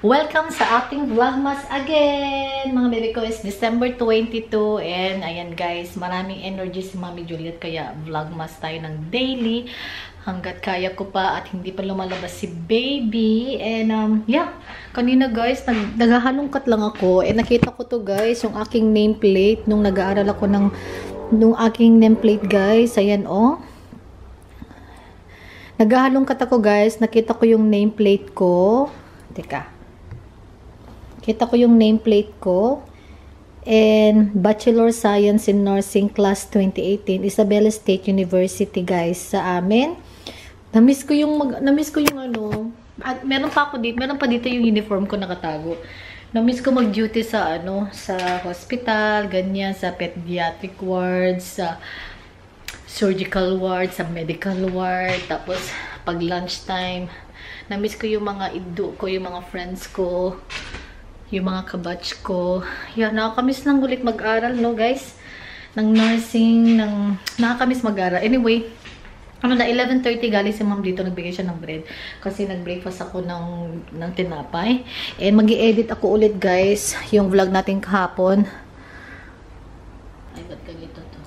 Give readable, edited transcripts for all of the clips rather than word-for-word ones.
Welcome sa ating vlogmas again! Mga baby ko is December 22 and ayan guys, maraming energy si Mami Juliet kaya vlogmas tayo ng daily hanggat kaya ko pa at hindi pa lumalabas si baby. And yeah, kanina guys, naghahalongkat lang ako and nakita ko to guys, yung aking nameplate nung nag-aaral ako nung aking nameplate guys. Ayan oh. Naghahalongkat ako guys, nakita ko yung nameplate ko. Teka. Kita ko yung nameplate ko. And Bachelor Science in Nursing Class 2018, Isabela State University guys sa amin. Namiss ko yung ano, at meron pa dito yung uniform ko nakatago. Namiss ko mag-duty sa sa hospital, ganyan, sa pediatric wards, sa surgical ward, sa medical ward, tapos pag lunchtime, namiss ko yung mga ido ko, yung mga friends ko, yung mga kabatch ko. Yeah, nakakamiss lang ulit mag-aral, no guys? Ng nursing, nakakamiss mag-aral. Anyway, 11:30 galing si ma'am dito, nagbigay siya ng bread. Kasi nag-breakfast ako ng tinapay. And mag-i-edit ako ulit guys, yung vlog natin kahapon. Ay, ba't ganito to?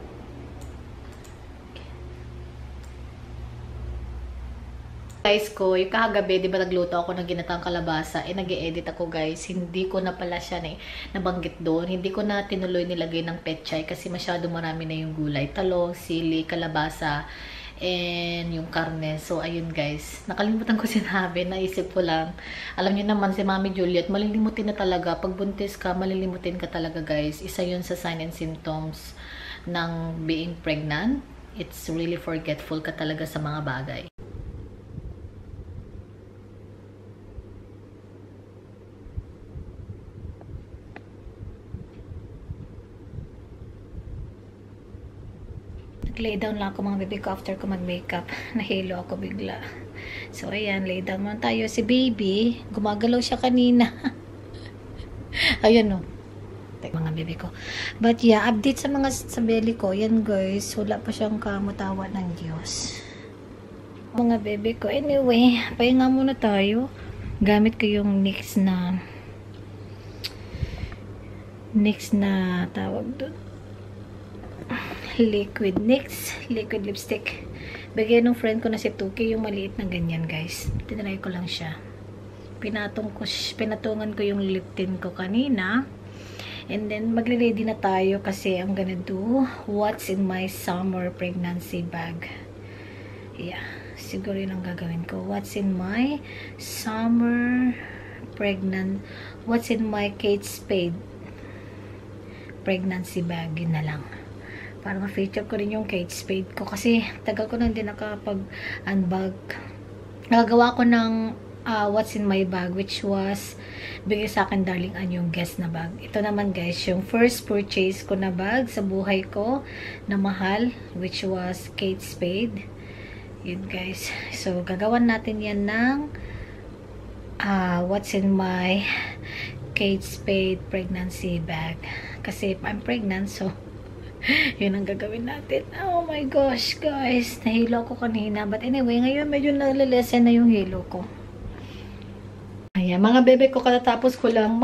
Guys ko, yung kahagabi, di ba nagluto ako ng ginatang kalabasa, nag-i-edit ako guys, hindi ko na pala siya nabanggit doon, hindi ko na tinuloy nilagay ng petchay kasi masyado marami na yung gulay, talong, sili, kalabasa, and yung karne. So ayun guys, nakalimutan ko sinabi, naisip ko lang. Alam niyo naman si Mami Juliet, malilimutin na talaga, pag buntis ka, malilimutin ka talaga guys. Isa yun sa sign and symptoms ng being pregnant. It's really forgetful ka talaga sa mga bagay. Lay down lang ako mga baby ko after ko mag-makeup. Nahilo ako bigla. So, ayan. Lay down muna tayo. Si baby, gumagalaw siya kanina. Ayan o. Mga baby ko. But yeah, update sa belly ko. Yan guys. Wala pa siyang kamutawa ng Diyos. Mga baby ko. Anyway, pahinga muna tayo. Gamit ko yung NYX na tawag doon. Liquid NYX liquid lipstick. Bigyan ng friend ko na si Tuki yung maliit na ganyan guys. Tinry ko lang siya. Pinatungan ko yung lip tint ko kanina. And then magre-ready na tayo kasi I'm gonna do what's in my summer pregnancy bag. Yeah, siguro yun ang gagawin ko. What's in my summer what's in my Kate Spade pregnancy bag. Yun na lang. Para ma-feature ko rin yung Kate Spade ko. Kasi tagal ko nang din nakapag-unbag. Nagagawa ko ng what's in my bag, which was bigay sa akin Darling Ann yung guest na bag. Ito naman guys, yung first purchase ko na bag sa buhay ko na mahal, which was Kate Spade. Yun guys. So, gagawan natin yan ng what's in my Kate Spade pregnancy bag. Kasi I'm pregnant, so yun ang gagawin natin. Oh my gosh, guys. Nahilo ako kanina. But anyway, ngayon medyo nalilesen na yung hilo ko. Ayan, mga bebe ko, katatapos ko lang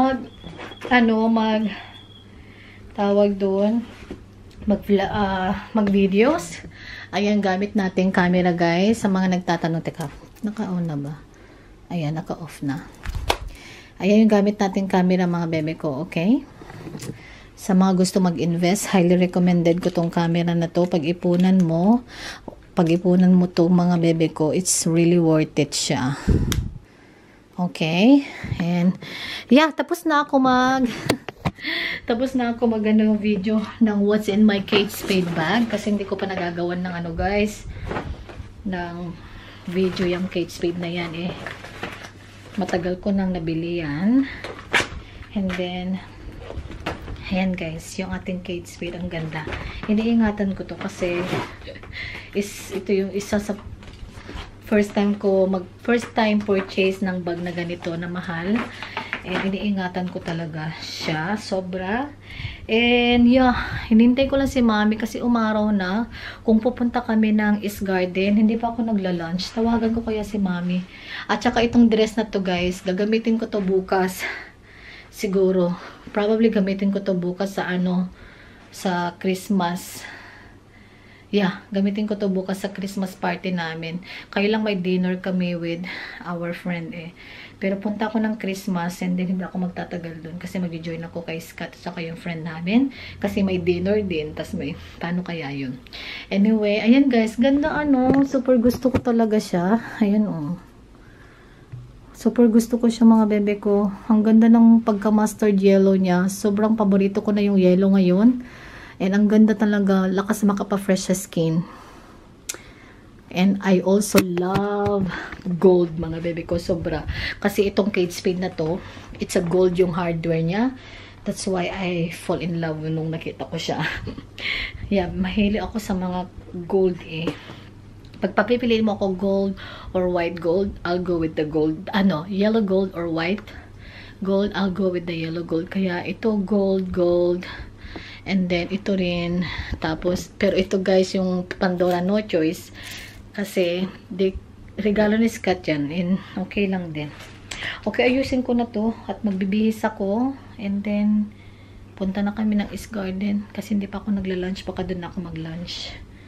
mag-videos. Ayan, gamit natin camera, guys. Sa mga nagtatanong, teka, naka-on na ba? Ayan, naka-off na. Ayan yung gamit natin camera, mga bebe ko, okay? Sa mga gusto mag-invest, highly recommended ko tong camera na to. Pag-ipunan mo to mga bebe ko, it's really worth it siya. Okay? And, yeah, tapos na ako video ng what's in my Kate Spade bag. Kasi hindi ko pa nagagawan ng guys, ng video yung Kate Spade na yan eh. Matagal ko nang nabili yan. And then, ayan guys, yung ating Kate Spade, ang ganda. Iniingatan ko to kasi ito yung isa sa first time purchase ng bag na ganito na mahal. And iniingatan ko talaga siya, sobra. And yeah, hinintay ko lang si mami kasi umaraw na. Kung pupunta kami ng East Garden, hindi pa ako nagla-lunch. Tawagan ko kaya si mami. At saka itong dress na to guys, gagamitin ko to bukas. Siguro. Probably gamitin ko to bukas sa ano, sa Christmas. Yeah, gamitin ko to bukas sa Christmas party namin. Kaya lang may dinner kami with our friend eh. Pero punta ako ng Christmas and then hindi ako magtatagal dun kasi mag-join ako kay Scott at saka yung friend namin. Kasi may dinner din. Tas may, paano kaya yun? Anyway, ayan guys, ganda ano. Super gusto ko talaga siya. Ayan oh. Super gusto ko siya mga bebe ko. Ang ganda ng pagka-mustard yellow niya. Sobrang paborito ko na yung yellow ngayon. And ang ganda talaga, lakas makapa-fresh sa skin. And I also love gold mga bebe ko, sobra. Kasi itong Kate Spade na to, it's a gold yung hardware niya. That's why I fall in love nung nakita ko siya. Yeah, mahilig ako sa mga gold eh. Pag papipiliin mo ako gold or white gold, I'll go with the gold. Ano, yellow gold or white gold, I'll go with the yellow gold. Kaya ito gold, gold. And then, ito rin. Tapos, pero ito guys, yung Pandora no choice. Kasi, regalo ni Scott yan. And, okay lang din. Okay, ayusin ko na to. At magbibihis ako. And then, punta na kami ng East Garden. Kasi hindi pa ako nagla-lunch. Baka doon ako mag-lunch.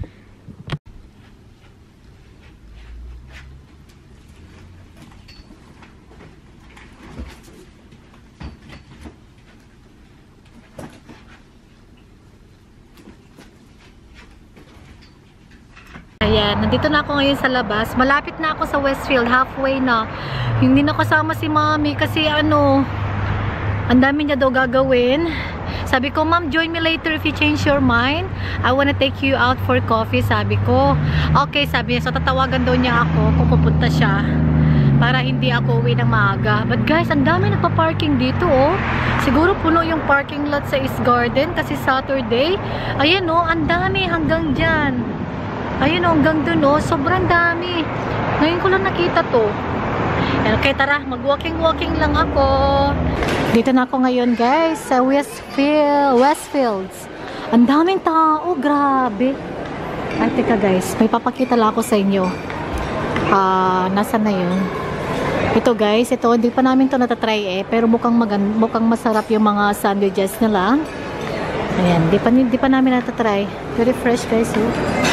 Ayan, nandito na ako ngayon sa labas. Malapit na ako sa Westfield, halfway na. Hindi na kasama si mami kasi ano, ang dami niya daw gagawin. Sabi ko, ma'am, join me later if you change your mind. I wanna take you out for coffee, sabi ko. Okay, sabi niya. So, tatawagan daw niya ako kung pupunta siya para hindi ako uwi ng maaga. But guys, ang dami nagpa-parking dito, oh. Siguro puno yung parking lot sa East Garden kasi Saturday. Ayan, oh, ang dami hanggang dyan. Ayun o, hanggang dun o. Sobrang dami. Ngayon ko lang nakita to. Okay, tara. Mag-walking-walking lang ako. Dito na ako ngayon, guys. Sa Westfields. Ang daming tao. Grabe. Ay, teka guys. May papakita lang ako sa inyo. Nasaan na yun? Ito guys. Ito, hindi pa namin to natatry eh. Pero mukhang masarap yung mga sandwiches nila. Ayan. Di pa namin natatry. Very fresh guys. Oh.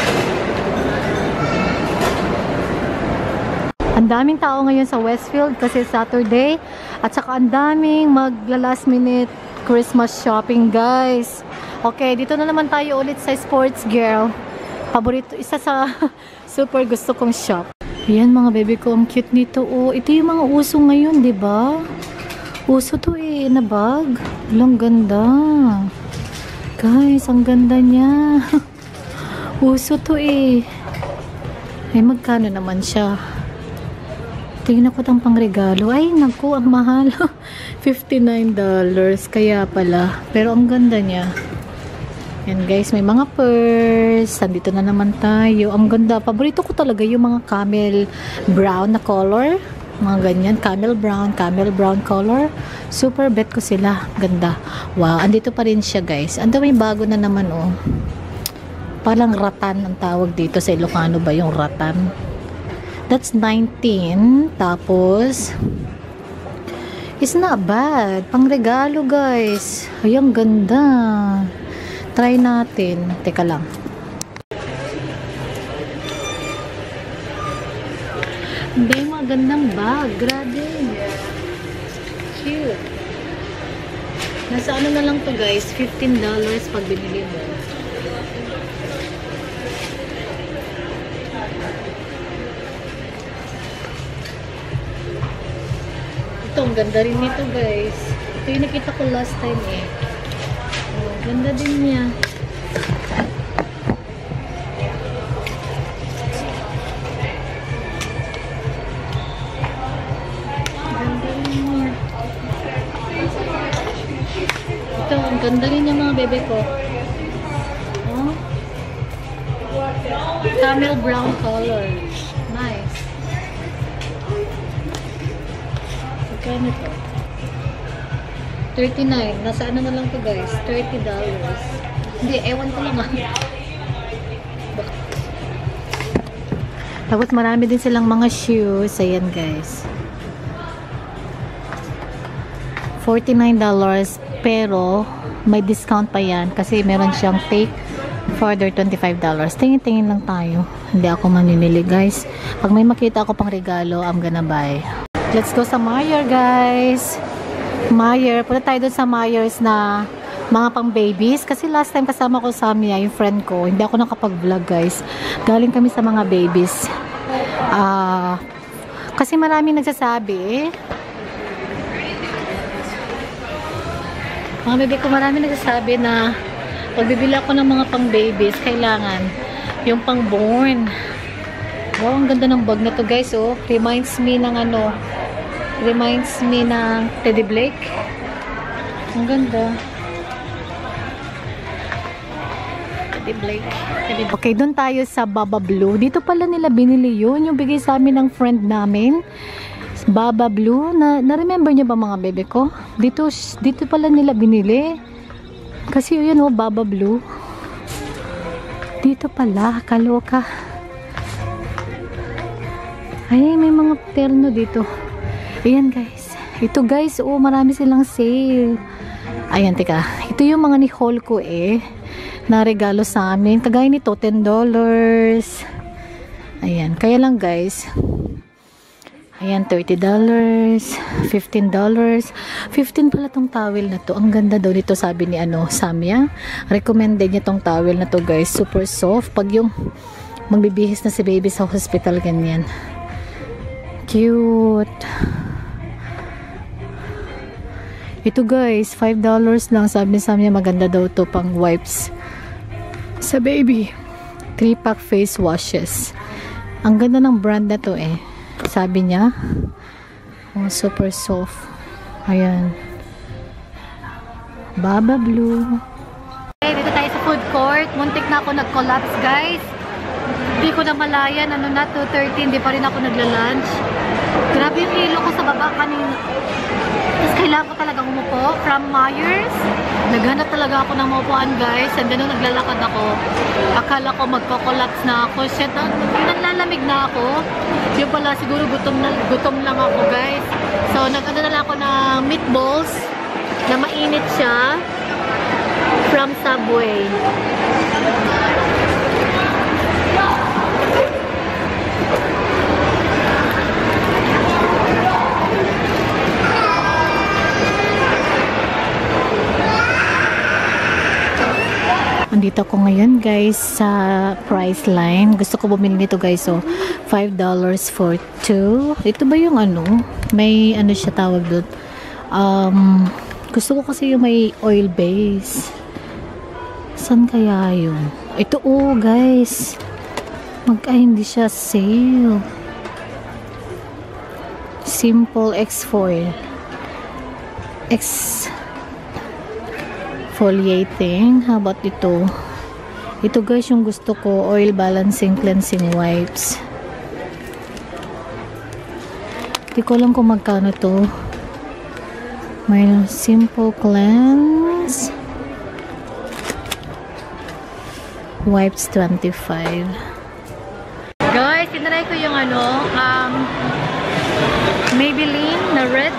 Ang daming tao ngayon sa Westfield kasi Saturday at saka ang daming magla-last minute Christmas shopping guys. Okay, dito na naman tayo ulit sa Sports Girl. Paborito, isa sa super gusto kong shop. Ayan mga baby ko, ang cute nito. Oh, ito yung mga uso ngayon, 'di ba? Uso to eh, na bag. Ang ganda. Guys, ang ganda niya. Uso to eh. Ay, magkano naman siya? Tingnan ko itong pangregalo. Ay, naku, ang mahal. $59. Kaya pala. Pero ang ganda niya. Yan guys, may mga purse. Andito na naman tayo. Ang ganda. Paborito ko talaga yung mga camel brown na color. Mga ganyan. Camel brown color. Super bet ko sila. Ganda. Wow, andito pa rin siya guys. Ando may bago na naman oh. Parang ratan ang tawag dito sa Ilocano ba yung ratan? That's 19. Tapos, it's not bad. Pang regalo, guys. Ay, ang ganda. Try natin. Teka lang. Hindi, magandang bag. Grabe. Cute. Nasa ano na lang to guys? $15 pag binili mo. Ito, ang ganda rin nito guys. Ito yung nakita ko last time eh. Oh, ganda din niya. Ganda rin niya. Ito, ang ganda rin niya mga bebe ko. Oh. Camel brown color. Nice. Magkano ito? $39. Nasa ano na lang to guys? $30. Hindi, ewan ko lang Tapos marami din silang mga shoes. Ayan guys. $49 pero may discount pa yan kasi meron siyang take further $25. Tingin-tingin lang tayo. Hindi ako mamimili guys. Pag may makita ako pang regalo, I'm gonna buy. Let's go sa Meijer guys. Meijer. Punta tayo dun sa Meijers na mga pang babies. Kasi last time kasama ko sa Mia, yung friend ko. Hindi ako nakapag-vlog guys. Galing kami sa mga babies. Kasi maraming nagsasabi mga bebe ko, marami nagsasabi na pag bibili ako ng mga pang babies, kailangan yung pang born. Wow, ang ganda ng bag na to guys, oh. Reminds me ng Teddy Blake. Ang ganda. Teddy Blake. Okay, doon tayo sa Baba Blue. Dito pala nila binili yun, yung bigay sa amin ng friend namin. Baba Blue, na-remember niyo ba mga bebe ko? Dito pala nila binili. Kasi yun, oh, Baba Blue. Dito pala, kaloka. Ay, may mga terno dito. Ayan guys. Ito guys, oh, marami silang sale. Ayan, teka. Ito yung mga ni haul ko na regalo sa amin. Kagaya nito, $10. Ayan, kaya lang guys. Ayan, $30, $15. 15 pala tong towel na to. Ang ganda daw nito, sabi ni Samia. Recommended niya tong towel na to guys. Super soft. Pag yung magbibihis na si baby sa hospital, ganyan. Cute. Ito guys, $5 lang. Sabi ni Samia, maganda daw to pang wipes sa baby. 3-pack face washes. Ang ganda ng brand na to sabi niya. Oh, super soft. Ayan. Baba Blue. Okay, dito tayo sa food court. Muntik na ako nag-collapse, guys. Hindi ko na malayan. 2:30. Hindi pa rin ako nagla-lunch. Grabe yung ilo ko sa baba kanina. Tapos kailangan ko talaga umupo from Meijers. Naghanap talaga ako ng maupuan, guys. And then nung naglalakad ako, akala ko magko-collapse na ako. Shit, naglalamig na ako. Yung pala, siguro gutom lang ako, guys. So, nag-ano na lang ako ng meatballs na mainit siya from Subway. Andito ako ngayon guys sa Priceline. Gusto ko bumili nito guys. So, $5 for 2. Ito ba yung may siya tawag doon? Gusto ko kasi yung may oil base. Saan kaya yun? Ito guys. Hindi siya sale. Simple X-foil. Exfoliating. How about ito? Ito guys yung gusto ko. Oil balancing cleansing wipes. Hindi ko alam kung magkano to. May simple cleanse. Wipes 25. Guys, tinry ko yung Maybelline na red.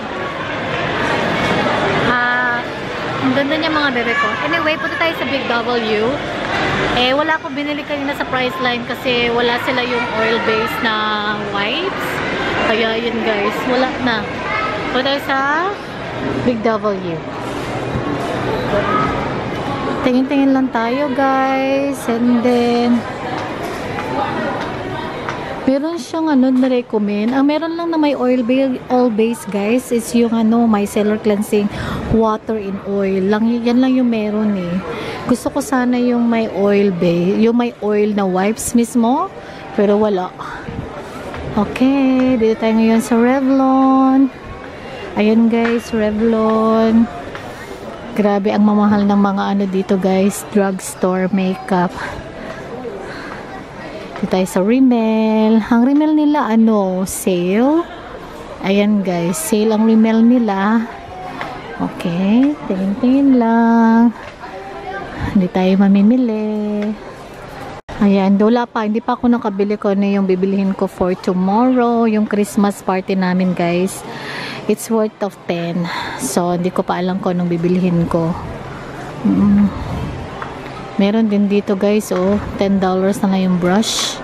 Ang ganda niya mga bebe ko. Anyway, punta tayo sa Big W. Wala akong binili kanina sa Priceline kasi wala sila yung oil base na wipes. Kaya yun guys, wala na. Punta tayo sa Big W. Tingin-tingin lang tayo guys. And then meron siyang na-recommend. Ang meron lang na may oil base guys is yung micellar cleansing water in oil. Yan lang yung meron Gusto ko sana yung may oil base, yung may oil na wipes mismo, pero wala. Okay, dito tayo ngayon sa Revlon. Ayan guys, Revlon. Grabe ang mamahal ng mga dito guys, drugstore makeup. Dito tayo sa Rimmel. Ang Rimmel nila sale. Ayan guys, sale ang Rimmel nila. Okay, tingin-tingin lang. Hindi tayo mamimili. Ayan, wala pa. Hindi pa ako nakabili ko na yung bibilihin ko for tomorrow. Yung Christmas party namin, guys. It's worth of 10. So, hindi ko pa alam kung anong bibilihin ko. Meron din dito, guys. Oh, $10 na lang yung brush.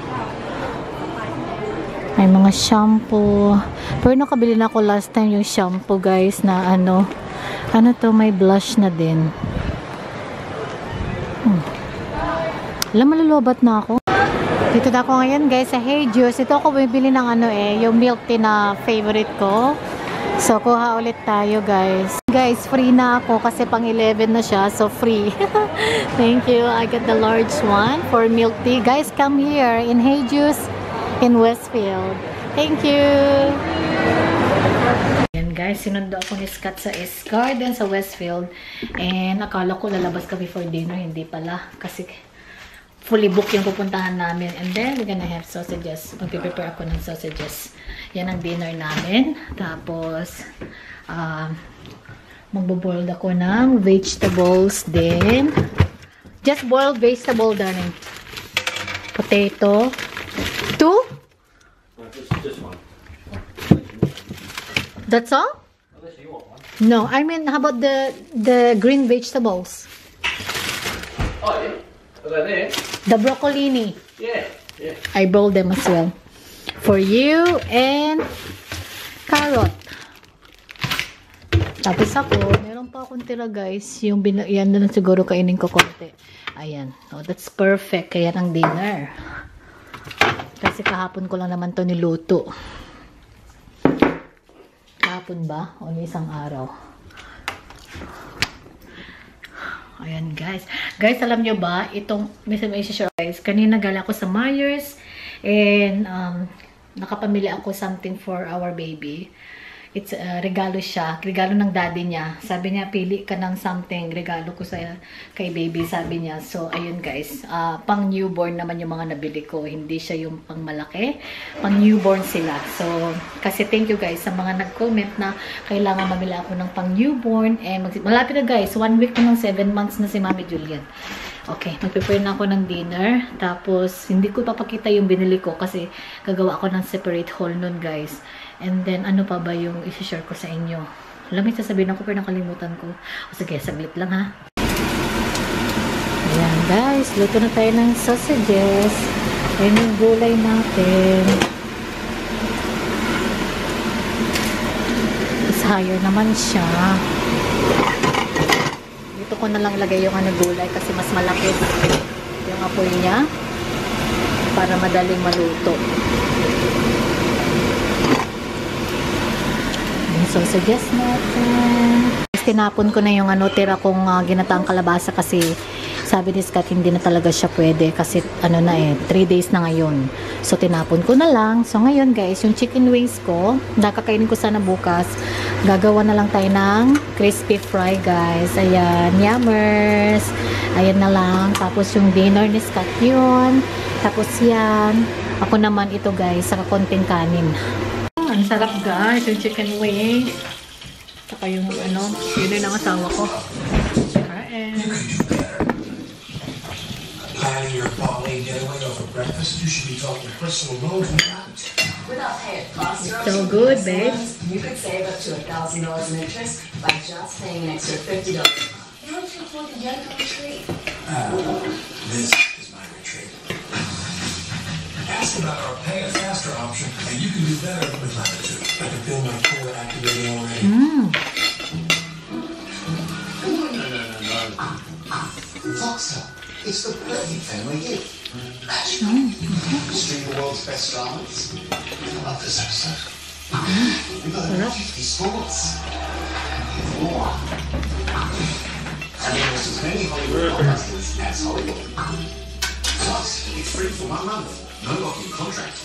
May mga shampoo. Pero nakabili na ako last time yung shampoo, guys, na ano to, may blush na din. Alam, malulubat na ako. Dito na ako ngayon, guys, sa Hey Juice. Ito ako bibili ng yung milk tea na favorite ko. So, kuha ulit tayo, guys. Guys, free na ako kasi pang 11 na siya. So, free. Thank you. I got the large one for milk tea. Guys, come here in Hey Juice in Westfield. Thank you. Ayan, guys, sinundo ako ni Scott sa S Garden sa Westfield. And akala ko lalabas kami for dinner. Hindi pala. Kasi fully booked yung pupuntahan namin. And then, we're gonna have sausages. Magpiprepare ako ng sausages. Yan ang dinner namin. Tapos, magbo-boil ako ng vegetables din. Just boiled vegetable, darling. Potato. 2? Just one. That's all? Unless you want one. No, I mean, how about the green vegetables? Oh, yeah. Are they there? The broccolini. Yeah, yeah. I boiled them as well. For you and carrot. Tapos ako, meron pa akong tira, guys. Yung yan na siguro kainin ko konti. Ayan. Oh, that's perfect. Kaya ng dinner. Kasi kahapon ko lang naman to niluto. Kahapon ba? O isang araw. Ayan, guys. Guys, alam nyo ba, itong, may share, guys, kanina gala ko sa Myers and nakapamili ako something for our baby. It's regalo siya. Regalo ng daddy niya. Sabi niya, pili ka ng something. Regalo ko kay baby, sabi niya. So, ayun, guys. Pang newborn naman yung mga nabili ko. Hindi siya yung pang malaki. Pang newborn sila. So, kasi thank you, guys, sa mga nag-comment na kailangan mamili ako ng pang newborn. Malapit na, guys. 1 week na ng 7 months na si Mami Julian. Okay, mag-prepare na ako ng dinner. Tapos, hindi ko papakita yung binili ko kasi gagawa ako ng separate haul nun, guys. And then, ano pa ba yung isi-share ko sa inyo? Alam mo, sasabihin ako pero nakalimutan ko. O sige, saglit lang ha. Ayan, guys. Luto na tayo ng sausages. Ayan yung gulay natin. Is higher naman siya. Dito ko na lang lagay yung gulay kasi mas malapit yung apoy niya para madaling maluto. Sausages natin. Tinapon ko na yung tira kong ginataang kalabasa kasi sabi ni Scott hindi na talaga siya pwede kasi 3 days na ngayon. So tinapon ko na lang. So ngayon, guys, yung chicken wings ko, nakakainin ko sana bukas. Gagawa na lang tayo ng crispy fry, guys. Ayan, yummers. Ayan na lang. Tapos yung dinner ni Scott yun. Tapos yan. Ako naman ito, guys, saka konting kanin. Ang sarap, guys, yung chicken wings. Saka yung yun yung asawa ko. Kain. Planning your Bali getaway over breakfast, you should be talking personal loans and that. Without paying costs, So good, babe. you could save up to $1,000 in interest by just paying an extra $50. How much you afford the Gentle retreat? This is my retreat. Ask about our pay it faster option, and you can do better with Latitude. I can feel my core activating already. Voxel, it's the perfect family gift. Stream the world's best dramas. I love this episode. We've got over 50 sports. More. And there's as many Hollywood blockbusters as Hollywood. Plus, it's free for 1 month. No locking contract.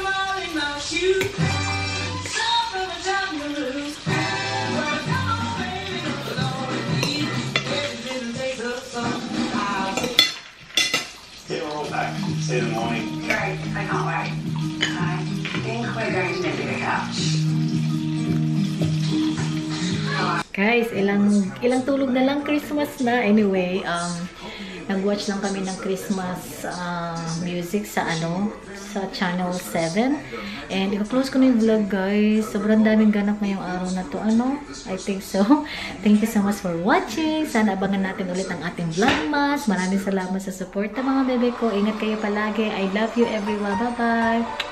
Get her all back. See you in the morning. Great, I can't wait. I think we're going to nip the couch. Guys, ilang tulog na lang, Christmas na. Anyway, nag-watch lang kami ng Christmas music sa sa Channel 7. And i-close ko na yung vlog, guys. Sobrang daming ganap ngayong araw na to. I think so. Thank you so much for watching. Sana abangan natin ulit ang ating vlogmas. Maraming salamat sa support ng mga bebe ko. Ingat kayo palagi. I love you everyone. Bye-bye.